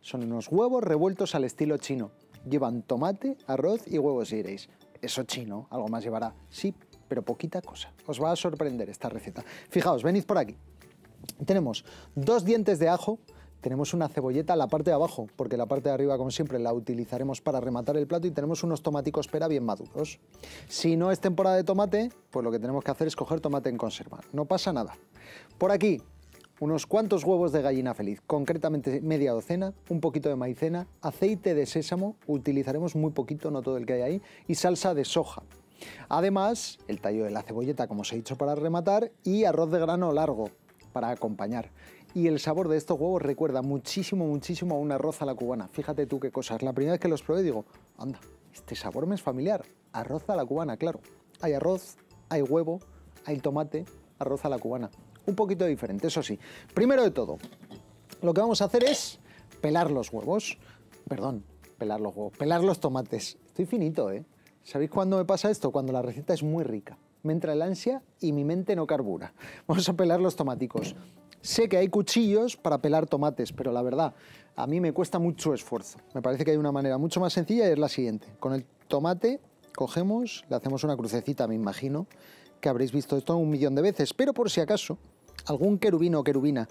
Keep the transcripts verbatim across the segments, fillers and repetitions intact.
Son unos huevos revueltos al estilo chino. Llevan tomate, arroz y huevos y diréis, eso chino, algo más llevará. Sí, pero poquita cosa. Os va a sorprender esta receta. Fijaos, venid por aquí. Tenemos dos dientes de ajo, tenemos una cebolleta en la parte de abajo, porque la parte de arriba, como siempre, la utilizaremos para rematar el plato, y tenemos unos tomaticos pera bien maduros. Si no es temporada de tomate, pues lo que tenemos que hacer es coger tomate en conserva. No pasa nada. Por aquí, unos cuantos huevos de gallina feliz, concretamente media docena, un poquito de maicena, aceite de sésamo, utilizaremos muy poquito, no todo el que hay ahí, y salsa de soja. Además, el tallo de la cebolleta, como os he dicho, para rematar, y arroz de grano largo para acompañar. Y el sabor de estos huevos recuerda muchísimo, muchísimo a un arroz a la cubana. Fíjate tú qué cosas. La primera vez que los probé digo, anda, este sabor me es familiar. Arroz a la cubana, claro. Hay arroz, hay huevo, hay tomate, arroz a la cubana. Un poquito diferente, eso sí. Primero de todo, lo que vamos a hacer es pelar los huevos. Perdón, pelar los huevos, pelar los tomates. Estoy finito, ¿eh? ¿Sabéis cuándo me pasa esto? Cuando la receta es muy rica. Me entra el ansia y mi mente no carbura. Vamos a pelar los tomáticos. Sé que hay cuchillos para pelar tomates, pero la verdad, a mí me cuesta mucho esfuerzo. Me parece que hay una manera mucho más sencilla y es la siguiente. Con el tomate cogemos, le hacemos una crucecita, me imagino, que habréis visto esto un millón de veces, pero por si acaso algún querubino o querubina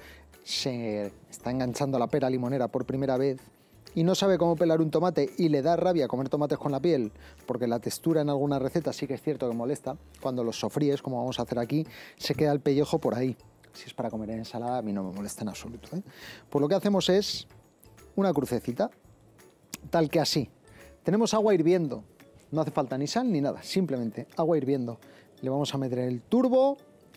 se está enganchando a la pera limonera por primera vez y no sabe cómo pelar un tomate y le da rabia comer tomates con la piel, porque la textura en algunas recetas sí que es cierto que molesta, cuando los sofríes, como vamos a hacer aquí, se queda el pellejo por ahí. Si es para comer en ensalada, a mí no me molesta en absoluto, ¿eh? Pues lo que hacemos es una crucecita, tal que así. Tenemos agua hirviendo, no hace falta ni sal ni nada, simplemente agua hirviendo. Le vamos a meter el turbo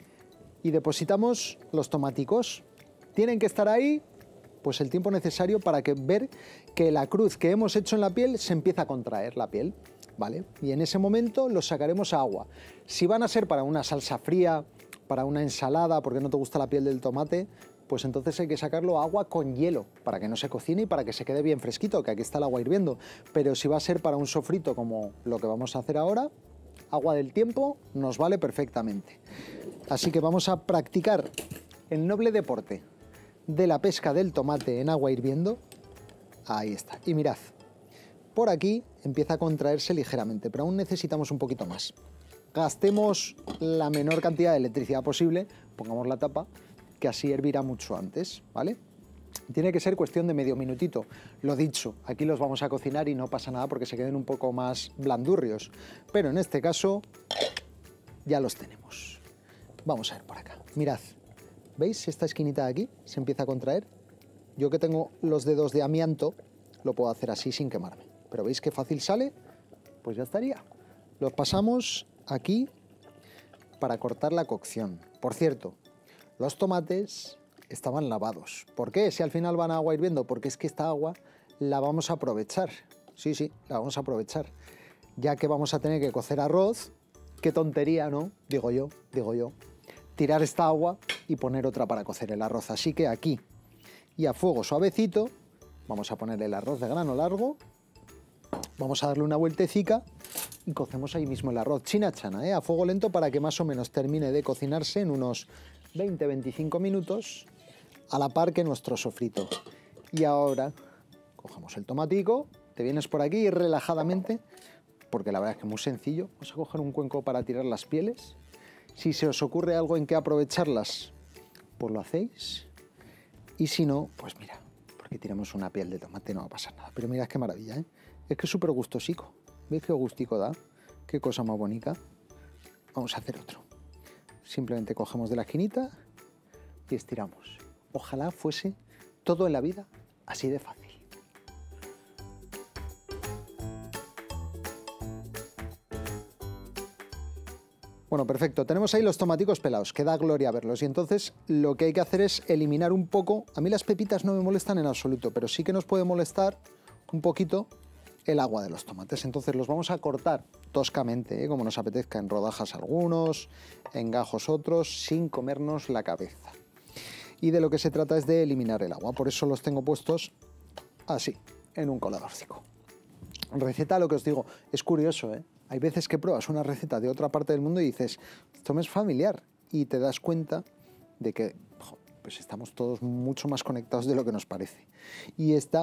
y depositamos los tomáticos. Tienen que estar ahí pues el tiempo necesario para que ver que la cruz que hemos hecho en la piel se empieza a contraer la piel, ¿vale? Y en ese momento los sacaremos a agua. Si van a ser para una salsa fría, para una ensalada, porque no te gusta la piel del tomate, pues entonces hay que sacarlo a agua con hielo, para que no se cocine y para que se quede bien fresquito, que aquí está el agua hirviendo. Pero si va a ser para un sofrito como lo que vamos a hacer ahora, agua del tiempo nos vale perfectamente. Así que vamos a practicar el noble deporte de la pesca del tomate en agua hirviendo. Ahí está. Y mirad, por aquí empieza a contraerse ligeramente, pero aún necesitamos un poquito más. Gastemos la menor cantidad de electricidad posible, pongamos la tapa, que así hervirá mucho antes, ¿vale? Tiene que ser cuestión de medio minutito. Lo dicho, aquí los vamos a cocinar y no pasa nada porque se queden un poco más blandurrios, pero en este caso ya los tenemos. Vamos a ver por acá. Mirad, ¿veis esta esquinita de aquí? Se empieza a contraer. Yo que tengo los dedos de amianto, lo puedo hacer así sin quemarme. Pero ¿veis qué fácil sale? Pues ya estaría. Los pasamos aquí para cortar la cocción. Por cierto, los tomates estaban lavados. ¿Por qué? Si al final van a agua hirviendo, porque es que esta agua la vamos a aprovechar. Sí, sí, la vamos a aprovechar. Ya que vamos a tener que cocer arroz, qué tontería, ¿no? Digo yo, digo yo. Tirar esta agua y poner otra para cocer el arroz. Así que aquí, y a fuego suavecito, vamos a poner el arroz de grano largo, vamos a darle una vueltecica y cocemos ahí mismo el arroz, china chana, ¿eh? A fuego lento para que más o menos termine de cocinarse en unos veinte a veinticinco minutos, a la par que nuestro sofrito. Y ahora cogemos el tomatico, te vienes por aquí relajadamente, porque la verdad es que es muy sencillo. Vamos a coger un cuenco para tirar las pieles. Si se os ocurre algo en que aprovecharlas, pues lo hacéis. Y si no, pues mira, porque tiramos una piel de tomate no va a pasar nada. Pero mirad qué maravilla, ¿eh? Es que es súper gustosico. ¿Veis qué gustico da? Qué cosa más bonita. Vamos a hacer otro. Simplemente cogemos de la esquinita y estiramos. Ojalá fuese todo en la vida así de fácil. Bueno, perfecto. Tenemos ahí los tomaticos pelados, que da gloria verlos. Y entonces lo que hay que hacer es eliminar un poco. A mí las pepitas no me molestan en absoluto, pero sí que nos puede molestar un poquito el agua de los tomates. Entonces los vamos a cortar toscamente, ¿eh? Como nos apetezca, en rodajas algunos, en gajos otros, sin comernos la cabeza. Y de lo que se trata es de eliminar el agua. Por eso los tengo puestos así, en un coladorcico. Receta, lo que os digo, es curioso, ¿eh? Hay veces que pruebas una receta de otra parte del mundo y dices, esto me es familiar, y te das cuenta de que jo, pues estamos todos mucho más conectados de lo que nos parece. Y esta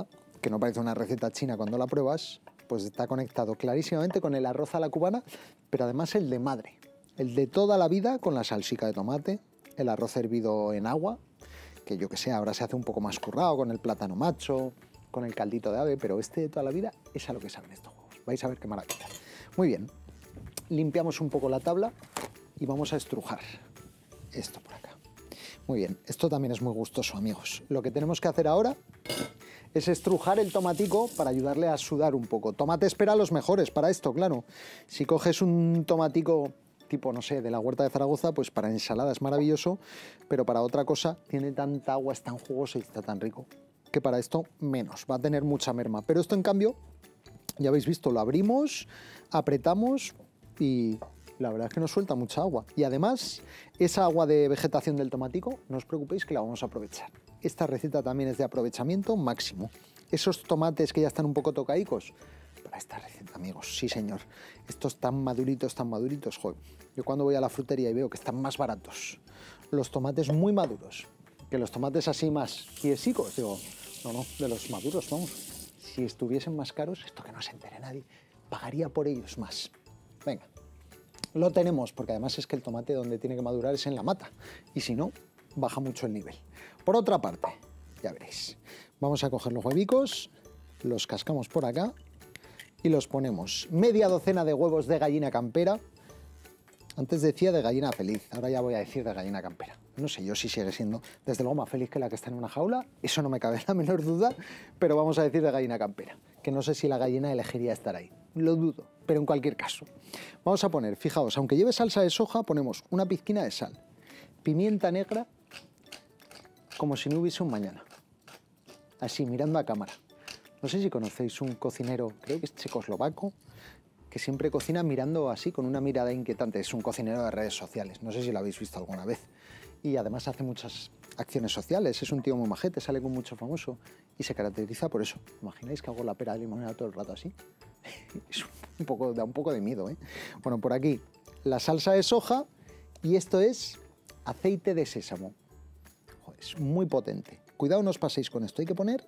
que no parece una receta china cuando la pruebas, pues está conectado clarísimamente con el arroz a la cubana, pero además el de madre, el de toda la vida con la salsica de tomate, el arroz hervido en agua, que yo que sé, ahora se hace un poco más currado con el plátano macho, con el caldito de ave, pero este de toda la vida es a lo que saben estos huevos. Vais a ver qué maravilla. Muy bien, limpiamos un poco la tabla y vamos a estrujar esto por acá. Muy bien, esto también es muy gustoso, amigos. Lo que tenemos que hacer ahora es estrujar el tomatico para ayudarle a sudar un poco. Tomate espera los mejores para esto, claro. Si coges un tomatico tipo, no sé, de la huerta de Zaragoza, pues para ensalada es maravilloso, pero para otra cosa tiene tanta agua, es tan jugoso y está tan rico, que para esto menos, va a tener mucha merma. Pero esto, en cambio, ya habéis visto, lo abrimos, apretamos y la verdad es que nos suelta mucha agua. Y además, esa agua de vegetación del tomatico, no os preocupéis que la vamos a aprovechar. Esta receta también es de aprovechamiento máximo. Esos tomates que ya están un poco tocaicos, para esta receta, amigos, sí señor. Estos tan maduritos, tan maduritos, joder. Yo cuando voy a la frutería y veo que están más baratos los tomates muy maduros que los tomates así más tiesicos, digo, no, no, de los maduros, vamos. Si estuviesen más caros, esto que no se entere nadie, pagaría por ellos más. Venga, lo tenemos, porque además es que el tomate donde tiene que madurar es en la mata, y si no, baja mucho el nivel. Por otra parte, ya veréis, vamos a coger los huevicos, los cascamos por acá y los ponemos media docena de huevos de gallina campera. Antes decía de gallina feliz, ahora ya voy a decir de gallina campera. No sé yo si sigue siendo, desde luego, más feliz que la que está en una jaula, eso no me cabe la menor duda, pero vamos a decir de gallina campera, que no sé si la gallina elegiría estar ahí, lo dudo, pero en cualquier caso. Vamos a poner, fijaos, aunque lleve salsa de soja, ponemos una pizquina de sal, pimienta negra, como si no hubiese un mañana, así, mirando a cámara. No sé si conocéis un cocinero, creo que es checoslovaco, que siempre cocina mirando así, con una mirada inquietante. Es un cocinero de redes sociales, no sé si lo habéis visto alguna vez. Y además hace muchas acciones sociales, es un tío muy majete, sale con mucho famoso y se caracteriza por eso. ¿Imagináis que hago la pera de limonada todo el rato así? Es un poco, da un poco de miedo, ¿eh? Bueno, por aquí la salsa de soja y esto es aceite de sésamo. Joder, es muy potente. Cuidado, no os paséis con esto, hay que poner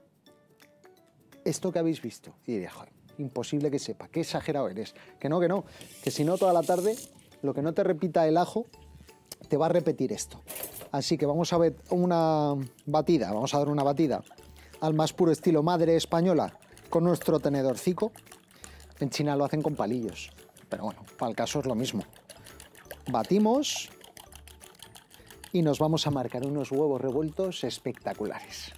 esto que habéis visto. Y diréis, joder, imposible que sepa, qué exagerado eres. Que no, que no, que si no toda la tarde lo que no te repita el ajo te va a repetir esto. Así que vamos a ver una batida, vamos a dar una batida al más puro estilo madre española con nuestro tenedorcico. En China lo hacen con palillos, pero bueno, para el caso es lo mismo. Batimos y nos vamos a marcar unos huevos revueltos espectaculares.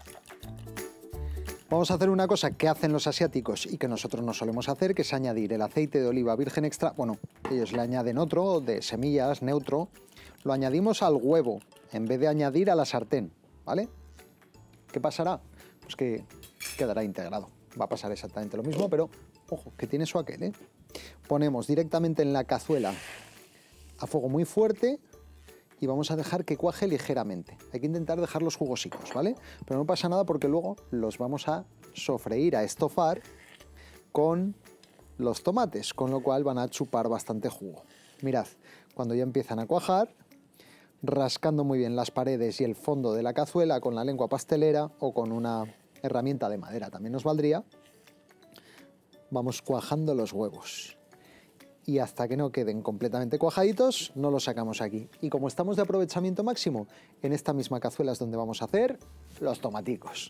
Vamos a hacer una cosa que hacen los asiáticos y que nosotros no solemos hacer, que es añadir el aceite de oliva virgen extra. Bueno, ellos le añaden otro de semillas, neutro. Lo añadimos al huevo en vez de añadir a la sartén, ¿vale? ¿Qué pasará? Pues que quedará integrado. Va a pasar exactamente lo mismo, pero ojo, que tiene su aquel, ¿eh? Ponemos directamente en la cazuela a fuego muy fuerte y vamos a dejar que cuaje ligeramente. Hay que intentar dejarlos jugosicos, ¿vale? Pero no pasa nada porque luego los vamos a sofreír, a estofar con los tomates, con lo cual van a chupar bastante jugo. Mirad, cuando ya empiezan a cuajar, rascando muy bien las paredes y el fondo de la cazuela con la lengua pastelera o con una herramienta de madera también nos valdría, vamos cuajando los huevos. Y hasta que no queden completamente cuajaditos, no los sacamos aquí. Y como estamos de aprovechamiento máximo, en esta misma cazuela es donde vamos a hacer los tomaticos.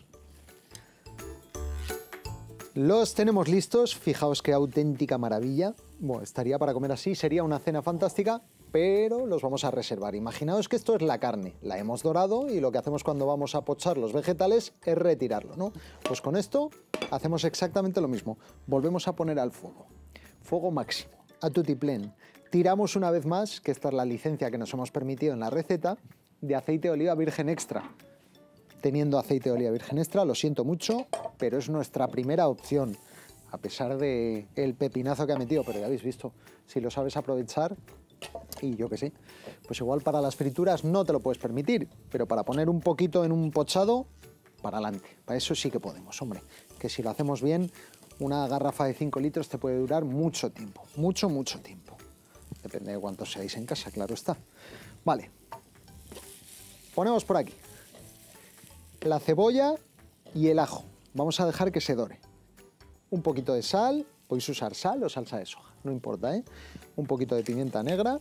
Los tenemos listos, fijaos qué auténtica maravilla. Bueno, estaría para comer así, sería una cena fantástica, pero los vamos a reservar. Imaginaos que esto es la carne, la hemos dorado y lo que hacemos cuando vamos a pochar los vegetales es retirarlo, ¿no? Pues con esto hacemos exactamente lo mismo. Volvemos a poner al fuego, fuego máximo, a tutiplén. Tiramos una vez más, que esta es la licencia que nos hemos permitido en la receta, de aceite de oliva virgen extra. Teniendo aceite de oliva virgen extra, lo siento mucho, pero es nuestra primera opción, a pesar del pepinazo que ha metido, pero ya habéis visto, si lo sabes aprovechar, y yo que sé, pues igual para las frituras no te lo puedes permitir, pero para poner un poquito en un pochado, para adelante, para eso sí que podemos, hombre, que si lo hacemos bien, una garrafa de cinco litros te puede durar mucho tiempo, mucho, mucho tiempo. Depende de cuántos seáis en casa, claro está. Vale, ponemos por aquí la cebolla y el ajo. vamos a dejar que se dore. Un poquito de sal, podéis usar sal o salsa de soja, no importa, ¿eh? Un poquito de pimienta negra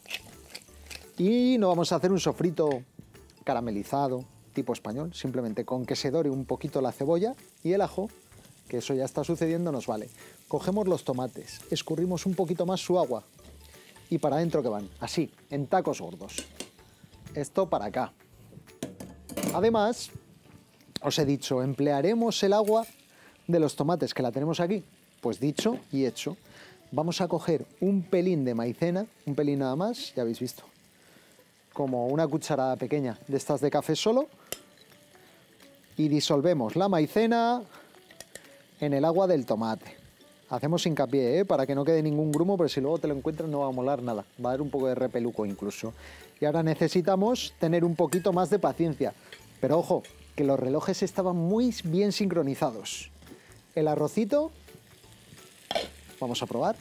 y no vamos a hacer un sofrito caramelizado tipo español, simplemente con que se dore un poquito la cebolla y el ajo, que eso ya está sucediendo, nos vale. Cogemos los tomates, escurrimos un poquito más su agua y para adentro que van, así, en tacos gordos. Esto para acá. Además, os he dicho, emplearemos el agua de los tomates que la tenemos aquí. Pues dicho y hecho, vamos a coger un pelín de maicena, un pelín nada más, ya habéis visto, como una cucharada pequeña de estas de café solo, y disolvemos la maicena en el agua del tomate. Hacemos hincapié, ¿eh? Para que no quede ningún grumo, pero si luego te lo encuentras no va a molar nada, va a haber un poco de repeluco incluso. Y ahora necesitamos tener un poquito más de paciencia, pero ojo, que los relojes estaban muy bien sincronizados. El arrocito, vamos a probar.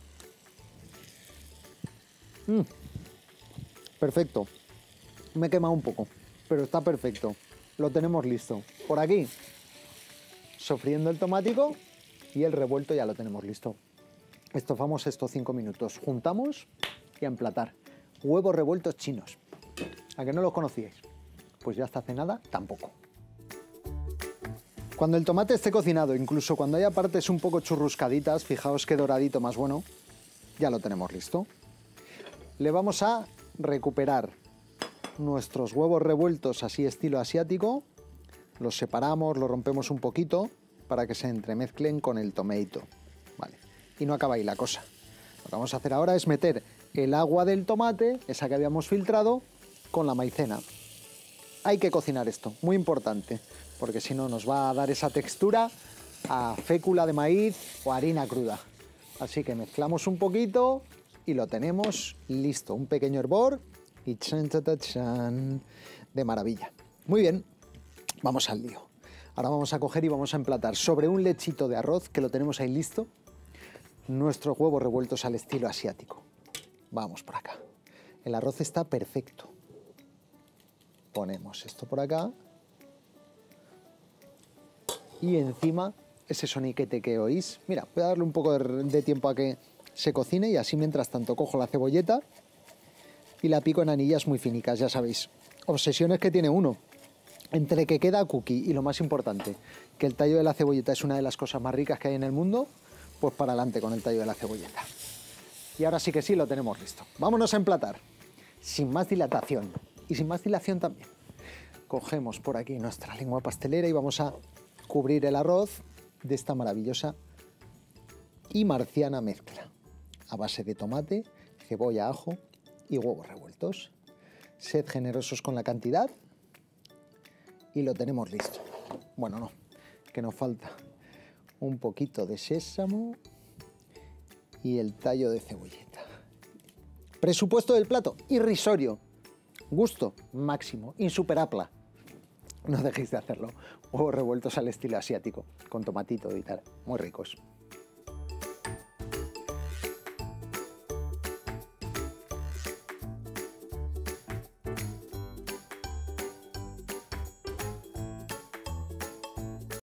Mm, perfecto. Me he quemado un poco, pero está perfecto. Lo tenemos listo. Por aquí, sofriendo el tomático y el revuelto ya lo tenemos listo. Estofamos estos cinco minutos, juntamos y a emplatar. Huevos revueltos chinos. ¿A que no los conocíais? Pues ya hasta hace nada, tampoco. Cuando el tomate esté cocinado, incluso cuando haya partes un poco churruscaditas, fijaos qué doradito más bueno, ya lo tenemos listo. Le vamos a recuperar nuestros huevos revueltos así estilo asiático, los separamos, los rompemos un poquito para que se entremezclen con el tomato, ¿vale? Y no acaba ahí la cosa. Lo que vamos a hacer ahora es meter el agua del tomate, esa que habíamos filtrado, con la maicena. Hay que cocinar esto, muy importante, porque si no nos va a dar esa textura a fécula de maíz o harina cruda. Así que mezclamos un poquito y lo tenemos listo. Un pequeño hervor y chan, chan, chan, chan, de maravilla. Muy bien, vamos al lío. Ahora vamos a coger y vamos a emplatar sobre un lechito de arroz, que lo tenemos ahí listo, nuestros huevos revueltos al estilo asiático. Vamos por acá. El arroz está perfecto. Ponemos esto por acá. Y encima, ese soniquete que oís. Mira, voy a darle un poco de, de tiempo a que se cocine y así mientras tanto cojo la cebolleta y la pico en anillas muy finicas, ya sabéis. Obsesiones que tiene uno. Entre que queda cookie y lo más importante, que el tallo de la cebolleta es una de las cosas más ricas que hay en el mundo, pues para adelante con el tallo de la cebolleta. Y ahora sí que sí, lo tenemos listo. Vámonos a emplatar. Sin más dilatación. Y sin más dilación también. Cogemos por aquí nuestra lengua pastelera y vamos a cubrir el arroz de esta maravillosa y marciana mezcla. A base de tomate, cebolla, ajo y huevos revueltos. Sed generosos con la cantidad. Y lo tenemos listo. Bueno, no, que nos falta un poquito de sésamo y el tallo de cebolleta. Presupuesto del plato, irrisorio. Gusto máximo, insuperable. No dejéis de hacerlo. Huevos revueltos al estilo asiático, con tomatito y tal. Muy ricos.